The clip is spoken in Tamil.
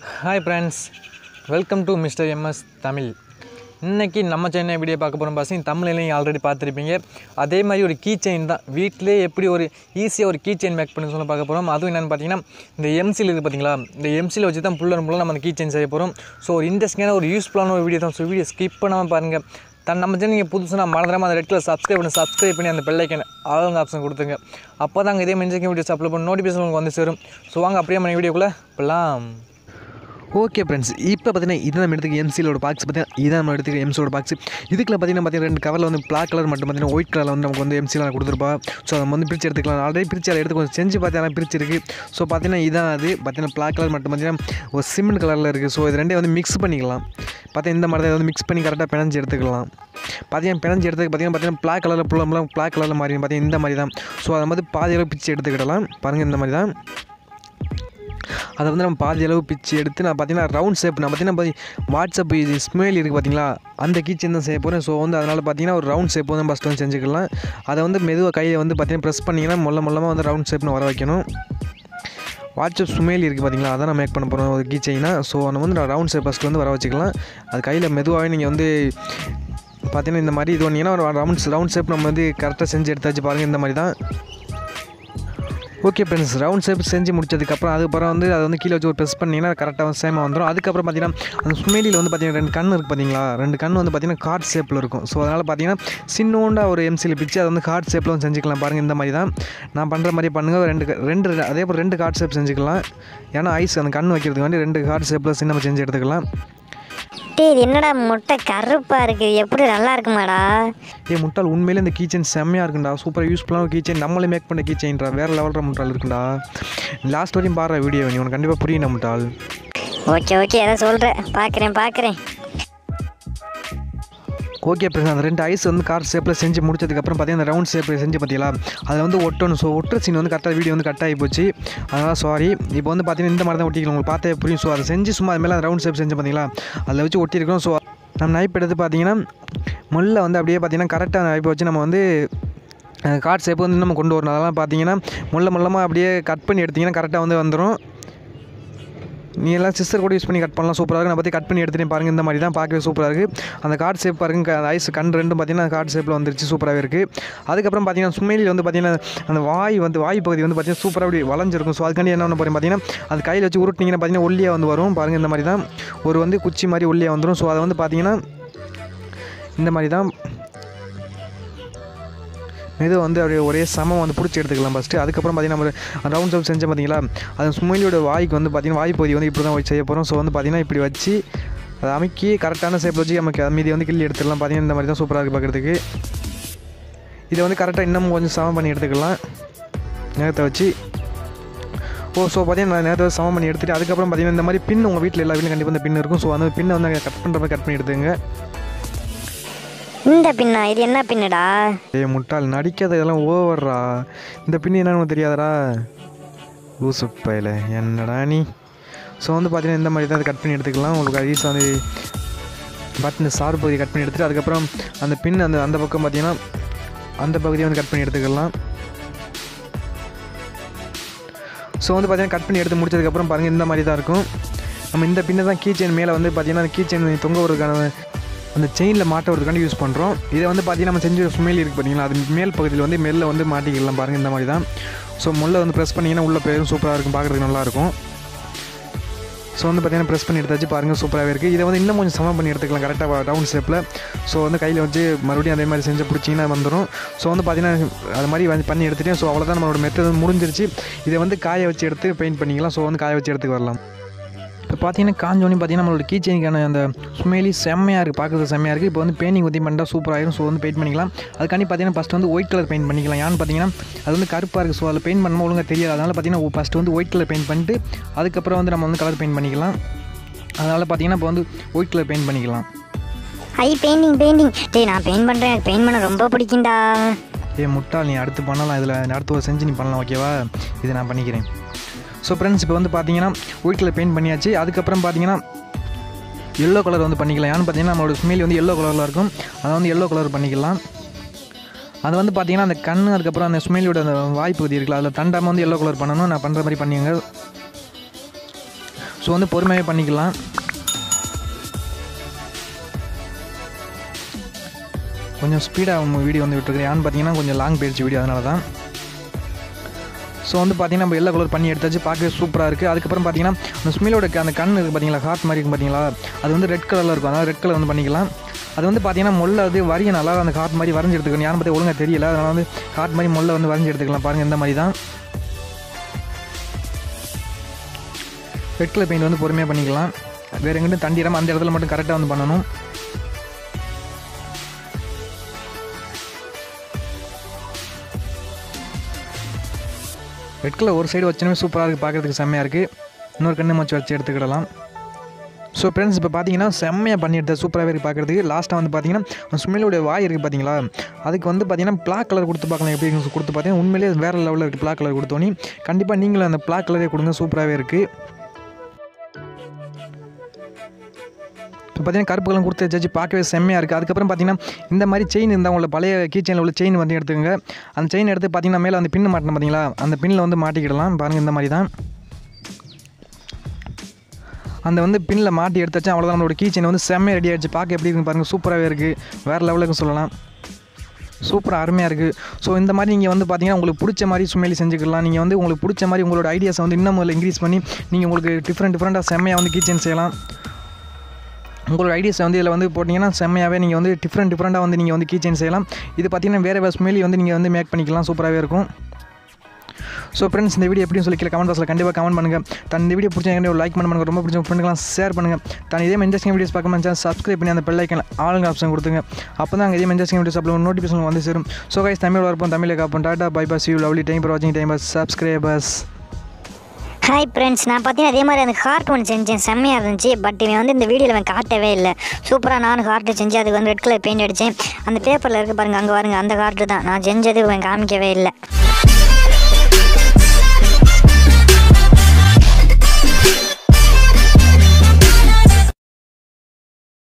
Hi friends, welcome to Mr. MS Tamil. இன்னைக்கு நம்ம சேனல் வீடியோ பார்க்க போறோம் பாசிங் தமிழ்ல நீங்க ஆல்ரெடி பார்த்திருப்பீங்க. அதே மாதிரி ஒரு கீ செயின் தான் வீட்லயே எப்படி ஒரு ஈஸியா ஒரு கீ செயின் மேக் பண்ணி சொல்ல பார்க்க போறோம். அதுவும் என்னன்னு பாத்தீங்கன்னா இந்த எம்சில் இருக்கு பாத்தீங்களா? இந்த எம்சில் வச்சு தான் ஃபுல்லா நம்ம அந்த கீ செயின் செய்ய போறோம். சோ ஒரு இன்ட்ரஸ்டிங்கான ஒரு யூஸ்ஃபுல்லான ஒரு வீடியோ தான். சோ வீடியோ ஸ்கிப் பண்ணாம பாருங்க. நம்ம சேனல் நீங்க புதுசுனா மறந்துடாம அந்த ரெட் கலர் சப்ஸ்கிரைப் பண்ணி அந்த பெல் ஐகான் ஆல் ஆப்ஷன் கொடுத்துங்க. அப்பதான் இதே மென்ஷன் வீடியோஸ் அப்லோட் பண்ண நோட்டிஃபிகேஷன் உங்களுக்கு வந்து சேரும். சோ வாங்க அப்படியே நம்ம வீடியோக்குள்ள போலாம். ஓகே ஃப்ரெண்ட்ஸ், இப்போ பார்த்தீங்கன்னா இது நம்ம எடுத்துக்க எம்சிலோட பாக்ஸ் பார்த்தீங்கன்னா இதான் நம்ம எடுத்துக்க எம்சிலோட பாக்ஸ். இதுக்குள்ள பார்த்தீங்கன்னா ரெண்டு கவரில் வந்து பிளாக் கலர் மட்டும் பார்த்தீங்கன்னா ஒயிட் கலரில் வந்து நமக்கு வந்து எம்சியில் கொடுத்துருப்பா. ஸோ அதை வந்து பிரித்து எடுத்துக்கலாம். ஆல்ரெடி பிரித்து அதை எடுத்து கொஞ்சம் செஞ்சு பார்த்தீங்கன்னா பிரிச்சு இருக்குது. ஸோ பார்த்தீங்கன்னா இதான் அது பார்த்தீங்கன்னா பிளாக் கலர் மட்டும் பார்த்தீங்கன்னா ஒரு சிமெண்ட் கலரில் இருக்குது. ஸோ இது ரெண்டே வந்து மிக்ஸ் பண்ணிக்கலாம். பார்த்தீங்கன்னா இந்த மாதிரி தான் வந்து மிக்ஸ் பண்ணி கரெக்டாக பிணைஞ்சு எடுத்துக்கலாம். பார்த்தீங்கன்னா பிணைஞ்சு எடுத்துக்கு பார்த்தீங்கன்னா பிளாக் கலரில் ஃபுல்லாக பிளாக் கலரில் மாறி பார்த்தீங்கன்னா இந்த மாதிரி தான். ஸோ அதை வந்து பாதி அளவு பிச்சு எடுத்துக்கிடலாம். பாருங்கள் இந்த மாதிரி தான். அதை வந்து நம்ம பாதி அளவு பிச்சு எடுத்து நான் பார்த்தீங்கன்னா ரவுண்ட் ஷேப் நான் பார்த்தீங்கன்னா வாட்ஸ்அப் இது ஸ்மைல் இருக்குது பார்த்தீங்களா, அந்த கீச்சன் தான் செய்ய போகிறேன். ஸோ வந்து அதனால் பார்த்தீங்கன்னா ஒரு ரவுண்ட் ஷேப் வந்து ஃபஸ்ட்டு வந்து செஞ்சுக்கலாம். அதை வந்து மெதுவாக கையை வந்து பார்த்தீங்கன்னா ப்ரெஸ் பண்ணிங்கன்னா மொல்லமாக வந்து ரவுண்ட் ஷேப்னு வர வைக்கணும். வாட்ஸ்அப் ஸ்மைல் இருக்குது பார்த்தீங்களா, அதான் நான் மேக் பண்ண போகிறோம் ஒரு கீச்சைனா. ஸோ நம்ம வந்து ரவுண்ட் ஷேப் ஃபஸ்ட்டு வந்து வர வச்சுக்கலாம். அது கையில் மெதுவாகவே நீங்கள் வந்து பார்த்தீங்கன்னா இந்த மாதிரி இது பண்ணிங்கன்னா ஒரு ரவுண்ட் ஷேப் நம்ம வந்து கரெக்டாக செஞ்சு எடுத்தாச்சு. பாருங்கள் இந்த மாதிரி தான். ஓகே ஃப்ரெண்ட்ஸ், ரவுண்ட் ஷேப் செஞ்சு முடிச்சதுக்கப்புறம் அதுக்கப்புறம் வந்து அதை வந்து கீழே வச்சு ஒரு ப்ரெஸ் பண்ணிங்கன்னா கரெக்டாக சேமாக வந்துடும். அதுக்கப்புறம் பார்த்தீங்கன்னா அந்த ஸ்மைலியில் வந்து பார்த்தீங்கன்னா ரெண்டு கண் இருக்குது பார்த்தீங்களா, ரெண்டு கண் வந்து பார்த்தீங்கன்னா கார்ட் ஷேப்பில் இருக்கும். ஸோ அதனால் பார்த்தீங்கன்னா சின்னோண்டா ஒரு எம்சியில் பிச்சு அதை வந்து கார்ட் ஷேப்பில் வந்து செஞ்சுக்கலாம். பாருங்கள் இந்த மாதிரி தான் நான் பண்ணுற மாதிரி பண்ணுங்கள். ரெண்டு அதே போல் ரெண்டு கார்ட் ஷேப் செஞ்சுக்கலாம். ஏன்னா ஐஸ் அந்த கண் வைக்கிறதுக்கு வேண்டி ரெண்டு கார்ட் ஷேப்பில் சின்ன செஞ்சு எடுத்துக்கலாம். இது என்னடா முட்டை கருப்பாக இருக்குது, எப்படி நல்லா இருக்குமாடா? முட்டாள் உண்மையிலே இந்த கீச்செயின் செம்மையாக இருக்குண்டா. சூப்பர் யூஸ்ஃபுல்லான கீச்செயின், நம்மளே மேக் பண்ண கீச்செயின்டா. வேறு லெவலில் முட்டாள் இருக்குண்டா. லாஸ்ட் வரையும் பாடுற வீடியோ நீ உனக்கு கண்டிப்பாக புரியும் முட்டாள். ஓகே எதை சொல்கிறேன், பார்க்குறேன். ஓகே ஃப்ரெண்ட்ஸ், அந்த ரெண்டு ஐஸ் வந்து கார் ஷேப்பில் செஞ்சு முடிச்சதுக்கப்புறம் பார்த்தீங்கன்னா அந்த ரவுண்ட் ஷேப்பில் செஞ்சு பார்த்தீங்களா, அதில் வந்து ஒட்டணும். ஸோ ஒட்டுற சீன் வந்து கரெக்டாக வீடியோ வந்து கட் ஆகி போச்சு. அதனால் சாரி. இப்போ வந்து பார்த்தீங்கன்னா இந்த மாதிரி தான் ஒட்டிக்கலாம், உங்களுக்கு பார்த்தே புரியும். ஸோ அதை செஞ்சு சும்மா அது மேலே அந்த ரவுண்ட் ஷேப் செஞ்சு பார்த்தீங்களா, அதில் வச்சு ஒட்டியிருக்கோம். ஸோ நம்ம நைப் எடுத்து பார்த்தீங்கன்னா முள்ள வந்து அப்படியே பார்த்தீங்கன்னா கரெக்டாக நைப்பை வச்சு நம்ம வந்து கார்ட் ஷேப் வந்து நம்ம கொண்டு வரணும். அதெல்லாம் பார்த்தீங்கன்னா முள்ளமாக அப்படியே கட் பண்ணி எடுத்திங்கன்னா கரெக்டாக வந்து வந்துடும். நீ எல்லாம் சிஸ்டர் கூட யூஸ் பண்ணி கட் பண்ணலாம், சூப்பராக இருக்குது. நான் பற்றி கட் பண்ணி எடுத்துகிட்டேன். பாருங்கள் இந்த மாதிரி தான் பார்க்கவே சூப்பராக இருக்குது. அந்த கார்ட் ஷேப் பாருங்கள், அந்த ஐஸ் கண் ரெண்டும் பார்த்தீங்கன்னா கார்ட் ஷேப்பில் வந்துருச்சு, சூப்பராகவே இருக்குது. அதுக்கப்புறம் பார்த்தீங்கன்னா ஸ்மைலில் வந்து பார்த்தீங்கன்னா அந்த வாய் பகுதி வந்து பார்த்தீங்கன்னா சூப்பராக அப்படி வளைஞ்சிருக்கும். ஸோ அதுக்காண்டி என்ன பண்ண போகிறேன் பார்த்தீங்கன்னா அது கையில் வச்சு உருட்டிங்கன்னா பார்த்தீங்கன்னா ஒல்லியாக வந்து வரும். பாருங்கள் இந்த மாதிரி தான் ஒரு வந்து குச்சி மாதிரி ஒல்லியாக வந்துடும். ஸோ அதை வந்து பார்த்தீங்கன்னா இந்த மாதிரி தான் இது வந்து அப்படியே ஒரே சமம் வந்து பிடிச்சி எடுத்துக்கலாம் ஃபஸ்ட்டு. அதுக்கப்புறம் பார்த்தீங்கன்னா நம்ம ரவுண்ட் ஷேப் செஞ்சோம் பார்த்தீங்களா, அது ஸ்மைலியோட வாய்க்கு வந்து பார்த்தீங்கன்னா வாய் பகுதி வந்து இப்படி தான் செய்ய போகிறோம். ஸோ வந்து பார்த்தீங்கன்னா இப்படி வச்சு அதை அமைக்கி கரெக்டான ஷேப்பில் வச்சு நமக்கு மீதி வந்து கிள்ளி எடுத்துக்கலாம். பார்த்தீங்கன்னா இந்த மாதிரி தான் சூப்பராக இருக்குது பார்க்குறதுக்கு. இதை வந்து கரெக்டாக இன்னும் கொஞ்சம் சமம் பண்ணி எடுத்துக்கலாம் நேரத்தை வச்சு. ஸோ பார்த்தீங்கன்னா நான் நேரத்தை சமம் பண்ணி எடுத்துகிட்டு அதுக்கப்புறம் பார்த்தீங்கன்னா இந்த மாதிரி பின் உங்கள் வீட்டில் எல்லா வீட்டிலும் கண்டிப்பாக இந்த பின் இருக்கும். ஸோ அந்த பின்னை வந்து கட் பண்ணுற மாதிரி கட் பண்ணி எடுத்துங்க. இந்த பின்னா இது என்ன பின்னுடா? முட்டாள் நடிக்காத, இதெல்லாம் ஓவர்ரா. இந்த பின்னு என்னன்னு தெரியாதடா ஊசுப்பையில் என்னடா நீ. ஸோ வந்து பார்த்தீங்கன்னா இந்த மாதிரி தான் அதை கட் பண்ணி எடுத்துக்கலாம். உங்களுக்கு ஈஸியாக வந்து பட்டன் சார் பகுதியை கட் பண்ணி எடுத்துகிட்டு அதுக்கப்புறம் அந்த பின் அந்த பக்கம் பார்த்தீங்கன்னா அந்த பகுதியை வந்து கட் பண்ணி எடுத்துக்கலாம். ஸோ வந்து பார்த்தீங்கன்னா கட் பண்ணி எடுத்து முடிச்சதுக்கப்புறம் பாருங்கள் இந்த மாதிரி தான் இருக்கும். நம்ம இந்த பின்னை தான் கீ செயின் மேலே வந்து பார்த்தீங்கன்னா அந்த கீ செயின் தொங்க வரதுக்கான அந்த செயினில் மாட்டுறதுக்காண்டி யூஸ் பண்ணுறோம். இதை வந்து பார்த்தீங்கன்னா நம்ம செஞ்ச ஸ்மைல் இருக்குது பார்த்தீங்களா, அது மேல் பகுதியில் வந்து மெல்ல வந்து மாட்டிக்கலாம். பாருங்கள் இந்த மாதிரி தான். ஸோ முள்ள வந்து ப்ரெஸ் பண்ணிங்கன்னா உள்ளே போயிடும், சூப்பராக இருக்கும், பார்க்குறதுக்கு நல்லாயிருக்கும். ஸோ வந்து பார்த்தீங்கன்னா ப்ரெஸ் பண்ணி எடுத்தாச்சு. பாருங்கள் சூப்பராகவே இருக்குது. இதை வந்து இன்னும் கொஞ்சம் சமம் பண்ணி எடுத்துக்கலாம் கரெக்டாக ரவுண்ட் ஷேப்பில். ஸோ வந்து கையில் வச்சு மறுபடியும் அதே மாதிரி செஞ்சு பிடிச்சிங்கன்னா வந்துடும். ஸோ வந்து பார்த்தீங்கன்னா அது மாதிரி வந்து பண்ணி எடுத்துகிட்டேன். ஸோ அவ்வளோதான், நம்மளோட மெத்தட் முடிஞ்சிருச்சு. இதை வந்து காய வச்சு எடுத்து பெயிண்ட் பண்ணிக்கலாம். ஸோ வந்து காய வச்சு எடுத்துக்கு வரலாம். இப்போ பார்த்தீங்கன்னா காஞ்சோனி பார்த்தீங்கன்னா நம்மளோட கீ செயினுக்கான அந்த ஸ்மைலி செம்மையாக இருக்குது, பார்க்குறது செம்மையாக இருக்குது. இப்போ வந்து பெயிண்டிங் ஊற்றி பண்ணிட்டா சூப்பராகிடும். ஸோ வந்து பெயிண்ட் பண்ணிக்கலாம். அதுக்காண்டி பார்த்தீங்கன்னா ஃபஸ்ட்டு வந்து ஒயிட் கலர் பெயிண்ட் பண்ணிக்கலாம். ஏன்னு பார்த்தீங்கன்னா அது வந்து கருப்பாக இருக்குது. ஸோ அதில் பெயிண்ட் பண்ணால் ஒழுங்காக தெரியாது. அதனால் பார்த்தீங்கன்னா ஃபஸ்ட்டு வந்து ஒயிட் கலர் பெயிண்ட் பண்ணிட்டு அதுக்கப்புறம் வந்து நம்ம வந்து கலர் பெயிண்ட் பண்ணிக்கலாம். அதனால் பார்த்தீங்கன்னா இப்போ வந்து ஒயிட் கலர் பெயிண்ட் பண்ணிக்கலாம். பெயிண்டிங் டேய் நான் பெயிண்ட் பண்ணுறேன், எனக்கு பெயிண்ட் பண்ண ரொம்ப பிடிக்கும்டா. முட்டாள், நீ அடுத்து பண்ணலாம். இதில் அடுத்து ஒரு செஞ்சு நீ பண்ணலாம், ஓகேவா? இதை நான் பண்ணிக்கிறேன். ஸோ ஃப்ரெண்ட்ஸ், இப்போ வந்து பார்த்தீங்கன்னா ஒயிட் கலர் பெயிண்ட் பண்ணியாச்சு. அதுக்கப்புறம் பார்த்தீங்கன்னா எல்லோ கலர் வந்து பண்ணிக்கலாம். ஏன்னு பார்த்தீங்கன்னா நம்மளோட ஸ்மைல் வந்து எல்லோ கலரில் இருக்கும். அதை வந்து எல்லோ கலர் பண்ணிக்கலாம். அது வந்து பார்த்தீங்கன்னா அந்த கண் அதுக்கப்புறம் அந்த ஸ்மைலியோட அந்த வாய்ப்பகுதி இருக்குல்ல, அதில் தண்டாமல் வந்து எல்லோ கலர் பண்ணணும். நான் பண்ணுற மாதிரி பண்ணிங்க. ஸோ வந்து பொறுமையாகவே பண்ணிக்கலாம். கொஞ்சம் ஸ்பீடாக வீடியோ வந்து விட்டுருக்கேன். ஏன்னு பார்த்தீங்கன்னா கொஞ்சம் லாங் போயிடுச்சு வீடியோ, அதனால தான். ஸோ வந்து பார்த்திங்கன்னா நம்ம எல்லோ கலர் பண்ணி எடுத்தாச்சு, பார்க்கவே சூப்பராக இருக்குது. அதுக்கப்புறம் பார்த்திங்கன்னா அந்த ஸ்மிலோட அந்த கண் இருக்குது பார்த்தீங்களா, ஹார்ட் மாதிரி இருக்குது பார்த்தீங்களா, அது வந்து ரெட் கலரில் இருக்கும். அதனால் ரெட் கலர் வந்து பண்ணிக்கலாம். அது வந்து பார்த்திங்கன்னா மொல்ல அது வரிய நல்லா அந்த ஹார்ட் மாதிரி வரைஞ்சி எடுத்துக்கணும். யாரும் பற்றி ஒழுங்காக தெரியல, அதனால் வந்து ஹார்ட் மாதிரி மொல்ல வந்து வரைஞ்சி எடுத்துக்கலாம். பாருங்கள் இந்த மாதிரி தான். ரெட் கலர் பெயிண்ட் வந்து பொறுமையாக பண்ணிக்கலாம். வேறு எங்கிட்டும் தண்டிடாமல் அந்த இடத்துல மட்டும் கரெக்டாக வந்து பண்ணணும். ரெட் கலர் ஒரு சைடு வச்சோமே சூப்பராக இருக்குது, பார்க்குறதுக்கு செம்மையாக இருக்குது. இன்னொரு கண்ணு மச்சு வச்சு எடுத்துக்கிடலாம். ஸோ ஃப்ரெண்ட்ஸ் இப்போ பார்த்தீங்கன்னா செம்மையாக பண்ணி எடுத்தேன், சூப்பராகவே இருக்குது பார்க்குறதுக்கு. லாஸ்ட்டாக வந்து பார்த்தீங்கன்னா ஸ்மிலோடைய வாய் இருக்குது பார்த்தீங்களா, அதுக்கு வந்து பார்த்தீங்கன்னா பிளாக் கலர் கொடுத்து பார்க்கலாம். எப்படி கொடுத்து பார்த்தீங்கன்னா உண்மையிலேயே வேறு லெவலில் இருக்குது. பிளாக் கலர் கொடுத்தோன்னே கண்டிப்பாக நீங்களும் அந்த பிளாக் கலரே கொடுங்க, சூப்பராகவே இருக்குது. இப்போ பார்த்தீங்கன்னா கருப்பு கலர் கொடுத்து வச்சு பார்க்கவே செம்மையாக இருக்குது. அதுக்கப்புறம் பார்த்தீங்கன்னா இந்த மாதிரி செயின் இருந்தால் உங்களை பழைய கீச்செயினில் உள்ள செயின் வந்து எடுத்துக்கோங்க. அந்த செயின் எடுத்து பார்த்தீங்கன்னா மேலே அந்த பின்னு மாட்டணும் பார்த்தீங்களா, அந்த பின்னில் வந்து மாட்டிக்கிடலாம். பாருங்கள் இந்த மாதிரி தான். அந்த வந்து பின்னில் மாட்டி எடுத்தாச்சு, அவ்வளோதான். நம்மளோட கீச்செயின் வந்து செம்மையாக ரெடி ஆகிடுச்சு. பார்க்க எப்படி இருக்குன்னு பாருங்கள், சூப்பராகவே இருக்குது. வேறு லெவலுக்கு சொல்லலாம், சூப்பராக அருமையாக இருக்குது. ஸோ இந்த மாதிரி நீங்கள் வந்து பார்த்தீங்கன்னா உங்களுக்கு பிடிச்ச மாதிரி சுமையில செஞ்சுக்கலாம். நீங்கள் வந்து உங்களுக்கு பிடிச்ச மாதிரி உங்களோட ஐடியாஸை வந்து இன்னும் இன்க்ரீஸ் பண்ணி நீங்கள் உங்களுக்கு டிஃப்ரெண்ட்டாக செம்மையாக வந்து கீச்செயின் செய்யலாம். உங்களோட ஐடியாஸை வந்து இதில் வந்து போட்டிங்கன்னா செம்மையாகவே நீங்கள் வந்து டிஃப்ரெண்ட்டாக வந்து நீங்கள் வந்து கீச்செயின் செய்யலாம். இது பார்த்தீங்கன்னா வேறு ஸ்மெல்லி வந்து நீங்கள் வந்து மேக் பண்ணிக்கலாம், சூப்பராகவே இருக்கும். ஸோ ஃப்ரெண்ட்ஸ் இந்த வீடியோ எப்படின்னு சொல்லி கமெண்ட் பாக்ஸில் கண்டிப்பாக கமெண்ட் பண்ணுங்கள். இந்த வீடியோ பிடிச்ச ஒரு லைக் பண்ணுங்கள், ரொம்ப பிடிச்ச ஃப்ரெண்டுக்கெல்லாம் ஷேர் பண்ணுங்கள். இதே மாதிரி இன்ட்ரெஸ்டிங் வீடியோஸ் பார்க்க சேனல் சப்ஸ்கிரைப் பண்ணி அந்த பெல் ஐக்கன் ஆளுங்க ஆப்ஷன் கொடுத்துங்க. அப்போ தான் இதே இன்ட்ரெஸ்டிங் வீடியோஸ் அப்லோட் நோட்டிஃபிகேஷன் வந்து சேரும். ஸோ கைஸ் தமிழ் வரப்போம், தமிழை காப்போம். Tata bye bye, see you, lovely time for watching, time for subscribers. Hi friends, நான் பார்த்தீங்கன்னா அதே மாதிரி அந்த ஹார்ட் ஒன்று செஞ்சேன், செம்மையாக இருந்துச்சு. பட் இவன் வந்து இந்த வீடியோவில் அவன் காட்டவே இல்லை. சூப்பராக நானும் ஹார்ட்டு செஞ்சு அதுக்கு வந்து ரெட் கலர் பெயிண்ட் அடித்தேன். அந்த பேப்பரில் இருக்குது பாருங்கள், அங்கே பாருங்கள், அந்த ஹார்ட்டு தான் நான் செஞ்சது, இவன் காமிக்கவே இல்லை.